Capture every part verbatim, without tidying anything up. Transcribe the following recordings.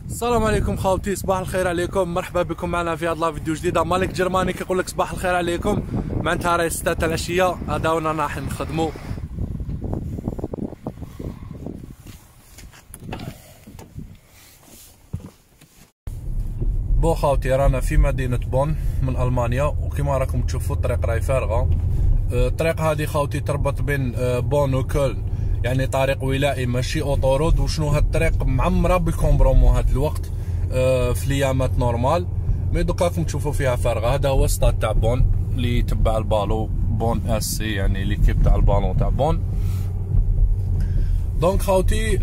السلام عليكم خاوتي، صباح الخير عليكم. مرحبا بكم معنا في هذا فيديو جديد. مالك جرماني كيقول لك صباح الخير عليكم. معناتها راهي ستة تاع العشيه، هذا ونا راح نخدموا. بو خاوتي رانا في مدينه بون من المانيا، وكما راكم تشوفوا الطريق راهي فارغه. الطريق هذه خاوتي تربط بين بون وكولن، يعني طريق ولائي ماشي اوطورود. وشنو هاد الطريق معمره بالكومبرومو هاد الوقت في الايامات نورمال، مي دوكا راكم تشوفوا فيها فارغه. هذا هو ستاد تاع بون اللي تبع البالو، بون اس سي يعني ليكيب تاع البالون تاع بون. دونك خاوتي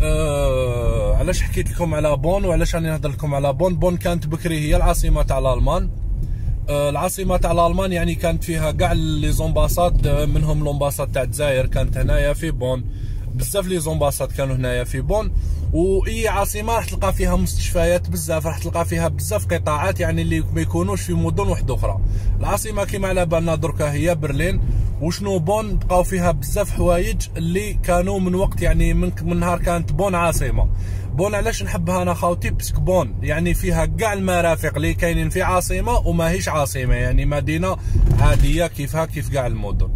آه علاش حكيت لكم على بون وعلاش راني نهضر لكم على بون. بون كانت بكري هي العاصمه تاع الالمان. آه العاصمه تاع الالمان يعني كانت فيها كاع لي زومباسات، منهم لومباسات تاع الجزائر كانت هنايا في بون، بزاف لي زومباسات كانوا هنايا في بون. واي عاصمه راح تلقى فيها مستشفيات بزاف، راح تلقى فيها بزاف قطاعات يعني اللي ما يكونوش في مدن وحده اخرى. العاصمه كيما على بالنا دركا هي برلين. وشنو بون بقاو فيها بزاف حوايج اللي كانوا من وقت يعني من, من نهار كانت بون عاصمه. بون علاش نحبها انا خاوتي؟ باسكو بون يعني فيها كاع المرافق اللي كاينين في عاصمه وماهيش عاصمه، يعني مدينه عاديه كيفها كيف كاع المدن.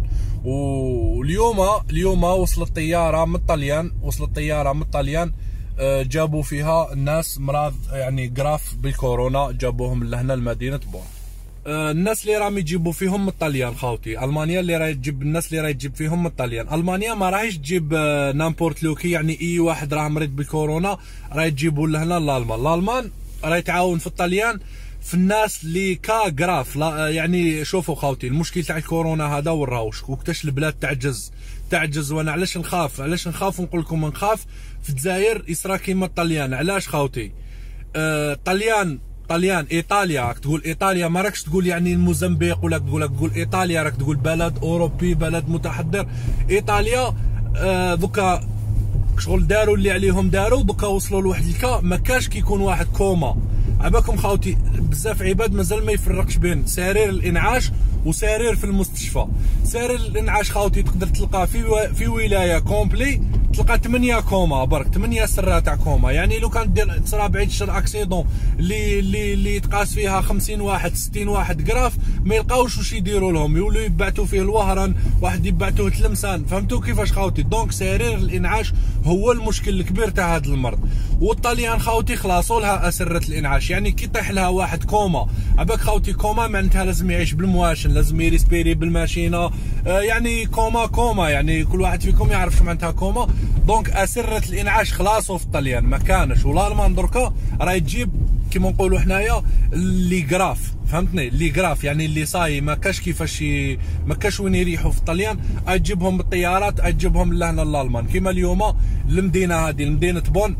واليوم اليوم وصلت طياره من الطليان، وصلت طياره من الطليان جابوا فيها الناس مرض يعني جراف بالكورونا، جابوهم لهنا لمدينه بون. الناس اللي راهم يجيبوا فيهم من الطليان خاوتي، المانيا اللي راهي تجيب الناس اللي راهي تجيب فيهم من الطليان. المانيا ما راهيش تجيب نامبورت لوكي، يعني اي واحد راه مريض بالكورونا راهي تجيبوا لهنا لالمان. الالمان راهي تعاون في الطليان في الناس اللي كا جراف. يعني شوفوا خاوتي، المشكل تاع الكورونا هذا وراوش وكتاش البلاد تعجز تعجز. وانا علاش نخاف علاش نخاف ونقول لكم نخاف في الجزائر يصرا كيما الطليان. علاش خاوتي؟ آه طليان طليان ايطاليا، راك تقول ايطاليا ما راكش تقول يعني الموزمبيق، ولا تقول لك تقول ايطاليا راك تقول بلد اوروبي بلد متحضر. ايطاليا آه دوكا شغل داروا اللي عليهم داروا، دوكا وصلوا لواحد الكا ما كاش كيكون واحد كوما. عباكم خاوتي بزاف عباد مازال ما يفرقش بين سرير الانعاش وسرير في المستشفى. سرير الانعاش خاوتي تقدر تلقى في و... في ولايه كومبلي تلقى ثمانية كوما برك، ثمانية سرات تاع كوما. يعني لو كان دير تصرا بعيد الشر اكسيدون اللي اللي اللي يتقاس فيها خمسين واحد ستين واحد جراف ما يلقاوش واش يديروا لهم، يولوا يبعثوا فيه الوهران، واحد يبعثوه تلمسان. فهمتوا كيفاش خاوتي؟ دونك سرير الانعاش هو المشكل الكبير تاع هذا المرض. والطليان خاوتي خلاصوا لها اسره الانعاش، يعني كي طيح لها واحد كوما، عباك خاوتي كوما معناتها لازم يعيش بالمواشن، لازم يريسبيري بالماشينه. آه يعني كوما كوما يعني كل واحد فيكم يعرف شو معناتها كوما. دونك اسره الانعاش خلاصوا في الطليان ما كانش. والالمان دركا راهي تجيب كيما نقولوا حنايا اللي جراف، فهمتني؟ اللي جراف يعني اللي صاي ما كاش كيفاش ما كاش وين يريحوا في الطليان، تجيبهم بالطيارات تجيبهم لهنا الالمان. كيما اليوم المدينه هذه مدينه بون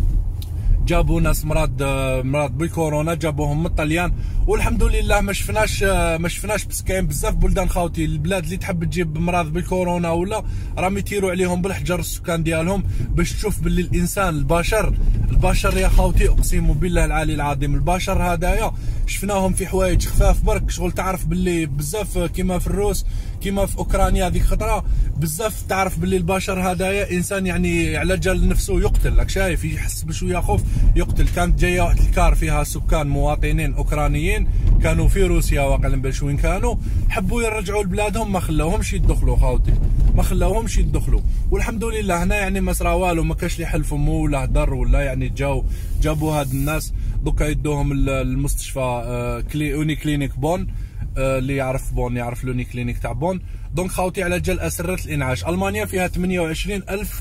جابوا ناس مرض مرض بالكورونا، جابوهم من الطليان. والحمد لله ما شفناش ما شفناش بس كاين بزاف بلدان خاوتي البلاد اللي تحب تجيب مرض بالكورونا ولا راهم يطيروا عليهم بالحجر السكان ديالهم باش تشوف باللي الانسان البشر البشر يا خاوتي اقسم بالله العلي العظيم البشر هذايا شفناهم في حوايج خفاف برك. شغل تعرف باللي بزاف كيما في الروس كيما في اوكرانيا هذيك خطره بزاف تعرف باللي البشر هذايا انسان يعني على جال نفسه يقتل. راك شايف يحس بشويه خوف يقتل. كانت جايه واحد الكار فيها سكان مواطنين اوكرانيين كانوا في روسيا واقيلا باش وين كانوا، حبوا يرجعوا لبلادهم ما خلاوهمش يدخلوا خاوتي، ما خلاوهمش يدخلوا. والحمد لله هنا يعني ما صرا والو، ما كاش اللي حلف امه ولا هدر ولا يعني جاو جابوا هاد الناس دوكا يدوهم المستشفى اوني كلينيك بون. اللي يعرف بون يعرف لوني كلينيك تاع بون. دونك خاوتي على جال اسره الانعاش، المانيا فيها ثمانية وعشرين ألف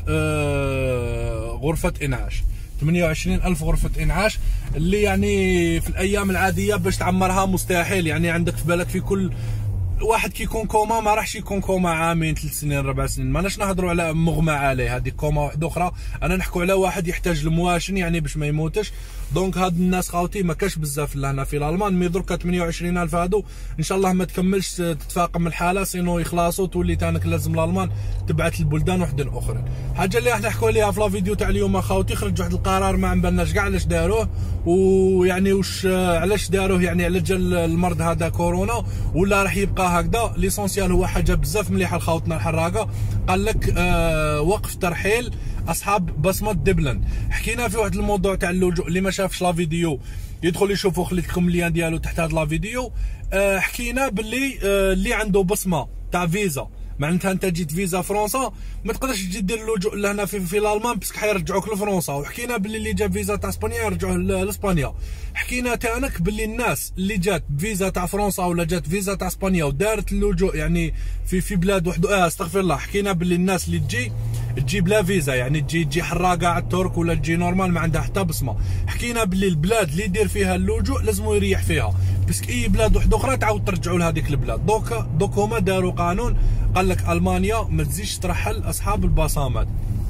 غرفه انعاش، ثمانية وعشرين ألف غرفة إنعاش اللي يعني في الأيام العادية باش تعمرها مستحيل. يعني عندك في بالك في كل واحد كيكون كوما ما راحش يكون كوما عامين ثلاث سنين ربع سنين. ماناش نهضروا على مغمى عليه، هذيك كوما واحده اخرى. انا نحكوا على واحد يحتاج المواشن يعني باش ما يموتش. دونك هاد الناس خاوتي ما كاش بزاف لهنا في الالمان، مي دركا ثمانية وعشرين ألف هادو ان شاء الله ما تكملش تتفاقم الحاله سينو يخلصوا تولي تانك لازم الالمان تبعث البلدان وحدين اخرين. حاجه اللي راح نحكوا عليها في الفيديو تاع اليوم خاوتي، خرج واحد القرار ما عمبالناش كاع علاش داروه، ويعني واش علاش داروه يعني على جال المرض هذا كورونا ولا راح يبقى هكذا. ليسونسيال هو حاجه بزاف مليحه لخاوتنا الحراقه. قال لك آه وقف ترحيل اصحاب بصمه دبلن. حكينا في واحد الموضوع تاع اللجوء، اللي ما شافش لا فيديو يدخل يشوفوا، خليت لكم اللين ديالو تحت هاد لا فيديو. أه حكينا باللي أه اللي عنده بصمه تاع فيزا، معناتها انت جيت فيزا فرنسا ما تقدرش تجي دير اللجوء لهنا في في الالمان باسكو حيرجعوك لفرنسا. وحكينا باللي اللي جاب فيزا تاع اسبانيا يرجعوه لاسبانيا. حكينا تانك باللي الناس اللي جات فيزا تاع فرنسا ولا جات فيزا تاع اسبانيا ودارت اللجوء يعني في في بلاد وحده، اه استغفر الله، حكينا باللي الناس اللي تجي تجي بلا فيزا، يعني تجي تجي حراقه على الترك ولا تجي نورمال ما عندها حتى بصمه. حكينا باللي البلاد اللي يدير فيها اللجوء لازم يريح فيها، باسكو اي بلاد وحده اخرى تعاود ترجعوا لهذيك البلاد. دوك دوك هما داروا قانون قال لك المانيا ما تزيدش ترحل اصحاب البصمات.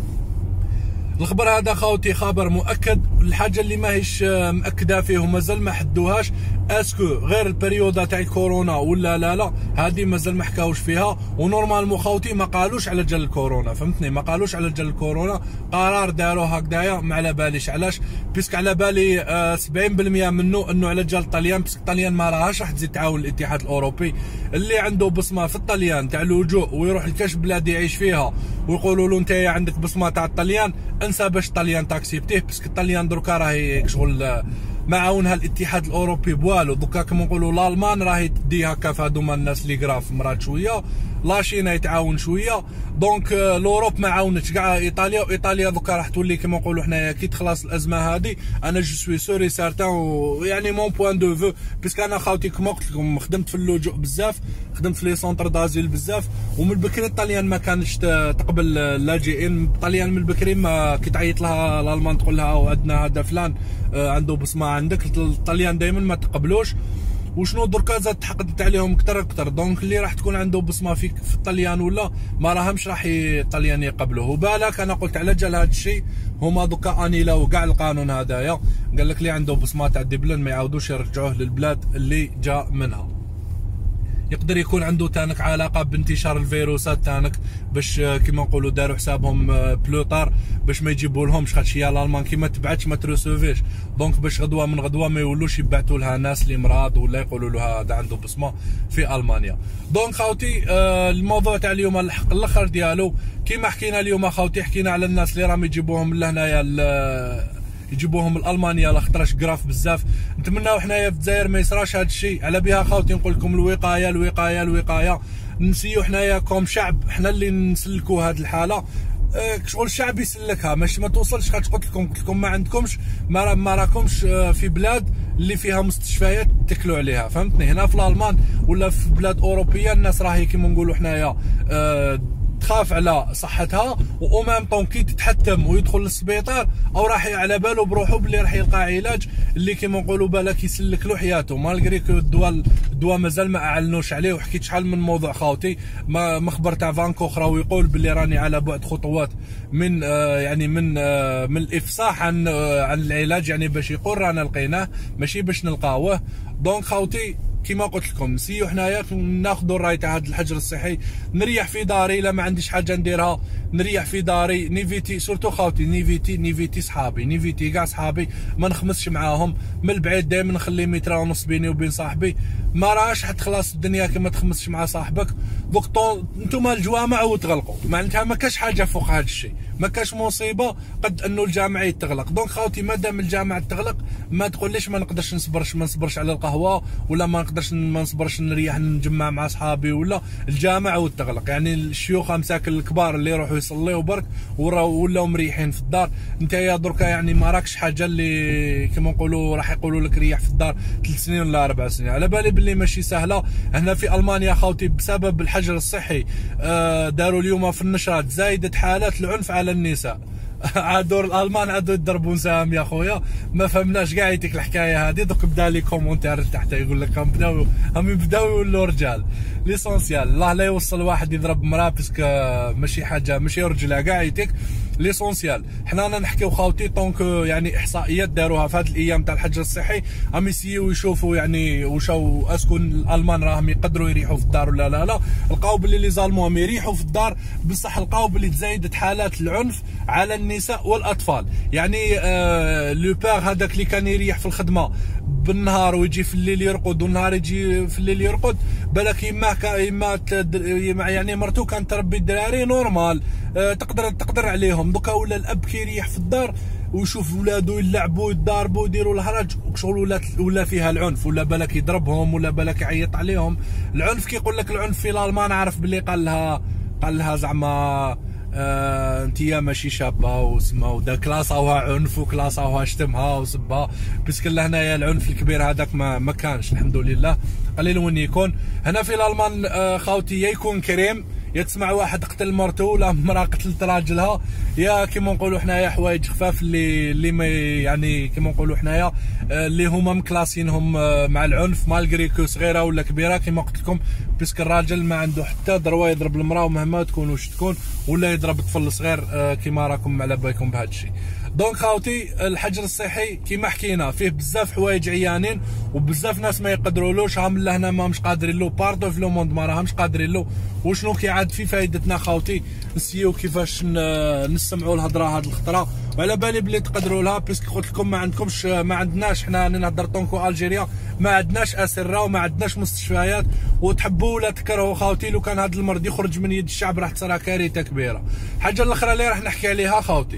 الخبر هذا خاوتي خبر مؤكد. الحاجه اللي ماهيش مأكده فيه ومازال ما حدوهاش، اسكو غير البريودا تاع الكورونا ولا لا لا، هذه مازال ما حكاوش فيها. ونورمالمون خاوتي ما قالوش على جال الكورونا، فهمتني، ما قالوش على جال الكورونا، قرار داروه هكذايا ما على باليش علاش، بيسك على بالي آه سبعين بالمية منه انه على جال الطليان، بيسك الطليان ما راهاش راح تزيد تعاون الاتحاد الاوروبي. اللي عنده بصمه في الطليان تاع اللجوء ويروح لكاش بلاد يعيش فيها ويقولوا له انت عندك بصمه تاع الطليان، انسى باش الطليان تاكسيبتيه، باسكو الطليان دركا راهي شغل ما عاونها الاتحاد الاوروبي بوالو. دوكا كما نقولوا الالمان راهي تدي هكا في هذوما الناس اللي قراف مرات شويه، لاشينا يتعاون شويه، دونك لوروب ما عاونتش كاع ايطاليا. وايطاليا دوكا راح تولي كما نقولوا حنايا كي تخلص الازمه هذه. انا جو سوي سوري سارتان يعني مون بوان دو فو، باسكو انا خاوتي كما قلت لكم خدمت في اللجوء بزاف، خدمت في لي سونتر دازيل بزاف، ومن بكري الطليان ما كانش تقبل اللاجئين. الطليان من بكري ما كي تعيط لها الالمان تقول لها عندنا هذا فلان عنده بصمه عندك، الطليان دائما ما تقبلوش. وشنو دركا زاد تحقدت عليهم اكثر اكثر، دونك اللي راح تكون عنده بصمه في في الطليان ولا ما راهمش راح الطليان يقبلوه. وبالك انا قلت على جال هذا الشيء هما دوكا انيلاو كاع القانون هذايا، قال لك اللي عنده بصمه تاع دبلن ما يعاودوش يرجعوه للبلاد اللي جا منها. يقدر يكون عنده تانك علاقه بانتشار الفيروسات تانك، باش كيما نقولوا داروا حسابهم بلوطار باش ما يجيبوا لهمش، خاطش هي الالمان كيما تبعتش ما تروسوفيش، دونك باش غدوه من غدوه ما يولوش يبعثوا لها ناس اللي مرض ولا يقولوا لها هذا عنده بصمه في المانيا. دونك خاوتي آه الموضوع تاع اليوم الحق الاخر ديالو كيما حكينا اليوم خاوتي، حكينا على الناس اللي راهم يجيبوهم لهنايا يجيبوهم لالمانيا لاخاطرش كراف بزاف. نتمناو حنايا في الجزائر ما يصراش هذا الشيء. على بها خاوتي نقول لكم الوقايه الوقايه الوقايه، نسيو حنايا كوم شعب حنا اللي نسلكوا هذه الحاله، شغل الشعب يسلكها ماشي ما توصلش. خاطر قلت لكم قلت لكم ما عندكمش ما, ما راكمش في بلاد اللي فيها مستشفيات تكلوا عليها، فهمتني. هنا في الالمان ولا في بلاد اوروبيه الناس راهي كيما نقولوا حنايا أه تخاف على صحتها، و ميم طون كي تتحتم ويدخل للسبيطار او راح على باله بروحه باللي راح يلقى علاج اللي كيما نقولوا بالك يسلك له حياته. مالغري كو الدواء الدواء مازال ما اعلنوش عليه. وحكيت شحال من موضوع خاوتي، ما مخبر تاع فانكوخ راهو يقول باللي راني على بعد خطوات من آه يعني من آه من الافصاح عن آه عن العلاج، يعني باش يقول رانا لقيناه ماشي باش نلقاوه. دونك خاوتي كيما قلت لكم نسيو حنايا ناخذوا الراي تاع هذا الحجر الصحي، نريح في داري. لا ما عنديش حاجه نديرها نريح في داري. نيفيتي سورتو خاوتي نيفيتي نيفيتي صحابي نيفيتي كاع صحابي ما نخمسش معاهم من البعيد، دائما نخلي متر ونص بيني وبين صاحبي. ما راهش حتخلص الدنيا كما تخمسش مع صاحبك. دوك نتوما الجوامع وتغلقوا، معناتها ما كاش حاجه فوق هذا الشيء، ما كاش مصيبه قد انه الجامع يتغلق. دونك خاوتي مادام الجامع تغلق ما تقوليش ما نقدرش نصبرش ما نصبرش على القهوه، ولا ما نقدرش ما نصبرش نريح نجمع مع صحابي، ولا الجامع وتغلق. يعني الشيوخ مساكن الكبار اللي يروحوا يصليوا برك ولاو مريحين في الدار. انت يا دركا يعني ما راكش حاجه اللي كما نقولوا راح يقولوا لك ريح في الدار ثلاث سنين ولا اربع سنين. على بالي باللي ماشي سهله. هنا في المانيا خاوتي بسبب الحجر الصحي داروا اليوم في النشرات زايده حالات العنف على النساء. عادوا الالمان عادوا يضربوا سام يا خويا، ما فهمناش كاع ديك الحكايه هذه. دوك بدا لي كومونتير تحت يقول لك هم بداو هم يبداو يولوا رجال. ليسونسيال الله لا يوصل واحد يضرب مراه باسكو ماشي حاجه ماشي رجله كاع يتك. ليسونسيال حنا نحكيو خاوتي طونك يعني احصائيات داروها في هذه الايام تاع الحجر الصحي، هم يسيو يشوفوا يعني وشاو اسكو الالمان راهم يقدروا يريحوا في الدار ولا لا لا. لقاو باللي لي زالمون يريحوا في الدار، بصح لقاو باللي تزايدت حالات العنف على النساء والاطفال. يعني آه لو بير هذاك اللي كان يريح في الخدمه بالنهار ويجي في الليل يرقد والنهار يجي في الليل يرقد، بالك يماه يما يعني مرتو كانت تربي الدراري نورمال، أه تقدر تقدر عليهم. دوكا ولا الاب كيريح في الدار ويشوف ولادو يلعبوا يتضاربوا يديروا الهرج، شغل ولا ولا فيها العنف، ولا بالك يضربهم ولا بالك يعيط عليهم. العنف كيقول لك العنف في الالمان، عارف باللي قال لها قال لها زعما آه انتيا ماشي شابه وسما ودا كلاصاوها عنف وكلاصاوها شتمها وسبها، باسكو لهنايا العنف الكبير هذاك ما ما كانش الحمد لله، قليل وين يكون. هنا في الالمان آه خاوتي يا يكون كريم، يا تسمع واحد قتل مرته ولا مراه قتلت راجلها، يا كيما نقولوا حنايا حوايج خفاف اللي اللي ما يعني كيما نقولوا حنايا اللي هما مكلاسينهم مع العنف مالغري كو صغيره ولا كبيره كيما قلت لكم، باسكو الراجل ما عنده حتى ضروه يضرب المراه ومهما تكون واش تكون، ولا يضرب طفل صغير كيما راكم على بالكم بهذا الشيء. دونك خاوتي الحجر الصحي كيما حكينا فيه بزاف حوايج عيانين وبزاف ناس ما يقدرولوش، هام لهنا ما مش قادرين له، باردو في لو موند ما راهمش قادرين له. وشنو كيعاد في فايدتنا خاوتي نسيو كيفاش نسمعوا الهضره هاد الخطره، وعلى بالي بلي تقدروا لها، باسكو قلت لكم ما عندكمش ما عندناش حنا نهضر طونكو الجيريا ما عندناش اسره وما عندناش مستشفيات، وتحبوا ولا تكرهوا خاوتي لو كان هذا المرض يخرج من يد الشعب راح تصرا كارثه كبيره. الحاجه الاخرى اللي راح نحكي عليها خاوتي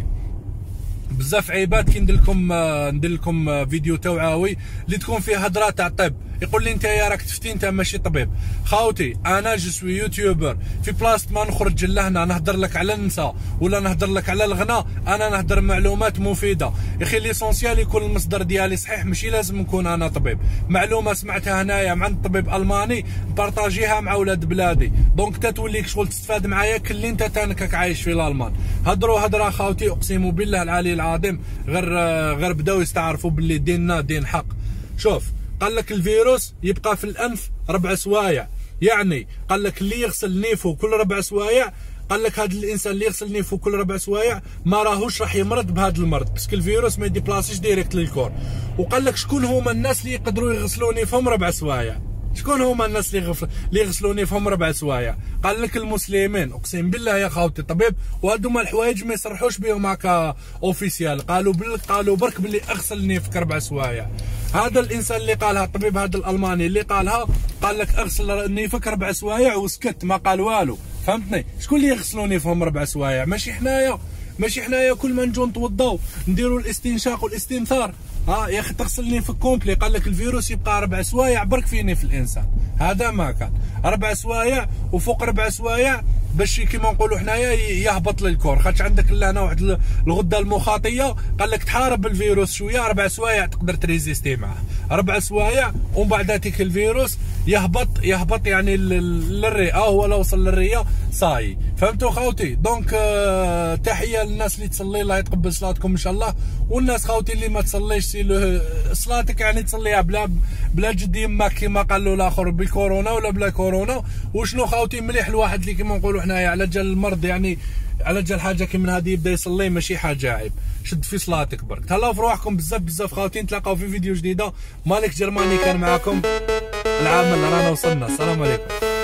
بزاف عيبات كي ندير لكم ندير لكم فيديو توعوي اللي تكون فيه هضره تاع طب، يقول لي انت يا راك تفتي انت ماشي طبيب. خاوتي انا جو سوي يوتيوبر، في بلاصه ما نخرج لهنا نهضر لك على النساء ولا نهضر لك على الغناء، انا نهضر معلومات مفيده. يا اخي ليسونسيال يكون المصدر ديالي صحيح، ماشي لازم نكون انا طبيب، معلومه سمعتها هنايا مع طبيب الماني نبارطاجيها مع ولاد بلادي، دونك تتوليك شغل تستفاد معايا كلي انت تانك عايش في الالمان. هضروا هضره خاوتي اقسم بالله العلي العظيم غير غير بداو يستعرفوا باللي ديننا دين حق. شوف قال لك الفيروس يبقى في الانف ربع سوايع، يعني قال لك اللي يغسل نيفه كل ربع سوايع، قال لك هذا الانسان اللي يغسل نيفه كل ربع سوايع ما راهوش راح يمرض بهذا المرض، باسكو الفيروس ما يديبلاسيش ديريكت للكور. وقال لك شكون هما الناس اللي يقدروا يغسلوا نيفهم ربع سوايع؟ شكون هما الناس اللي غف... اللي يغسلوا نيفهم ربع سوايع؟ قال لك المسلمين. اقسم بالله يا خاوتي طبيب، وهذوما الحوايج ما يصرحوش بهم هكا اوفيسيال، قالوا بل... قالوا برك باللي اغسل نيفك ربع سوايع. هذا الانسان اللي قالها الطبيب هذا الالماني اللي قالها قال لك اغسل نيفك ربع سوايع وسكت ما قال والو، فهمتني؟ شكون اللي يغسلوا نيفهم ربع سوايع؟ ماشي حنايا، ماشي حنايا كل ما نجو نتوضاو نديروا الاستنشاق والاستنثار. ها يا اخي تغسل نيف كومبلي، قال لك الفيروس يبقى ربع سوايع برك في نيف الانسان، هذا ما كان ربع سوايع وفوق ربع سوايع باش كيما نقولوا حنايا يهبط للكور، خاطش عندك لهنا واحد الغده المخاطيه قال لك تحارب الفيروس شويه، ربع سوايع تقدر تريزيستي معاه، ربع سوايع ومن بعد تيك الفيروس يهبط يهبط يعني للرئه، هو لو وصل للرئه صاي. فهمتوا خاوتي؟ دونك آه تحيه للناس اللي تصلي، الله يتقبل صلاتكم ان شاء الله، والناس خاوتي اللي ما تصليش سي صلاتك يعني تصليها بلا بلا جد يماك كيما قالوا الاخر بالكورونا ولا بلا كورونا. وشنو خاوتي مليح الواحد اللي كيما نقولوا حنايا على جال المرض، يعني على جال حاجه كيما هذه يبدا يصلي ماشي حاجه عيب، شد في صلاتك برك. تهلاو في رواحكم بزاف بزاف خاوتي، نتلاقاو في فيديو جديده. مالك جرماني كان معاكم، العامل رانا وصلنا. السلام عليكم.